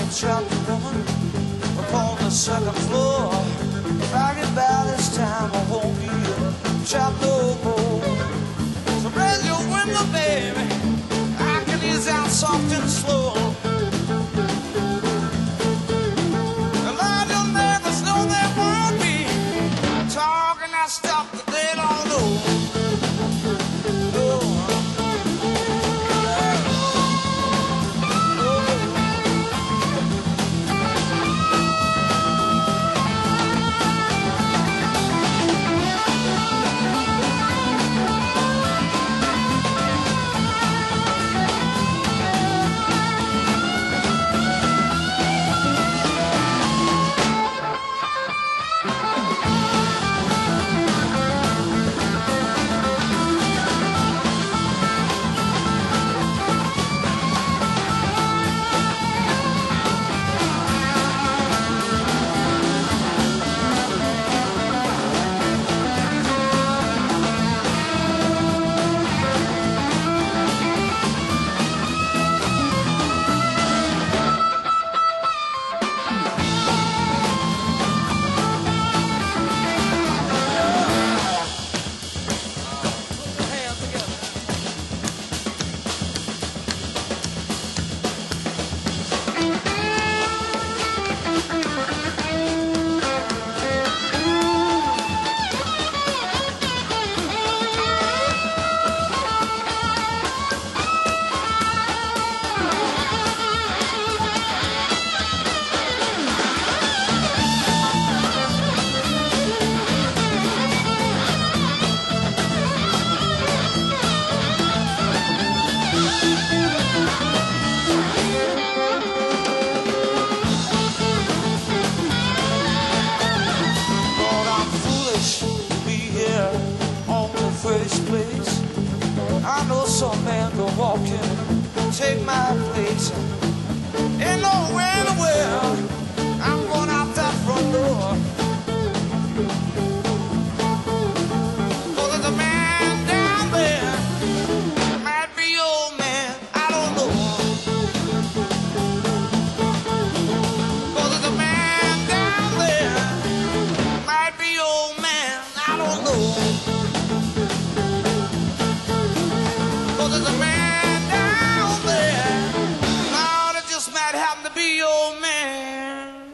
chapter one upon the second floor. Bragging about this time I won't be trapped no more. So raise your window, baby, I can ease out soft and slow. And let your neighbors know there won't be talking that stuff that they don't know. Place. I know some man go walking, take my place. Ain't nowhere in the world I'm going out that front door. Cause there's a man down there, might be your man, I don't know. Cause there's a man down there, might be your man, I don't know. There's a man down there, Lord, it just might happen to be your man.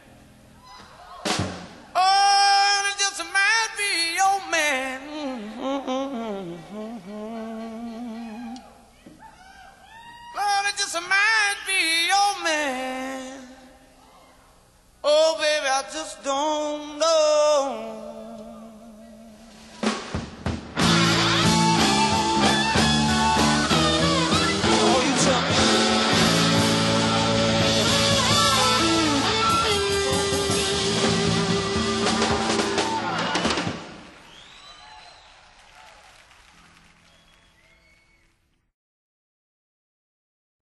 Oh, it just might be your man. Lord, it just might be your man. Oh, baby, I just don't know.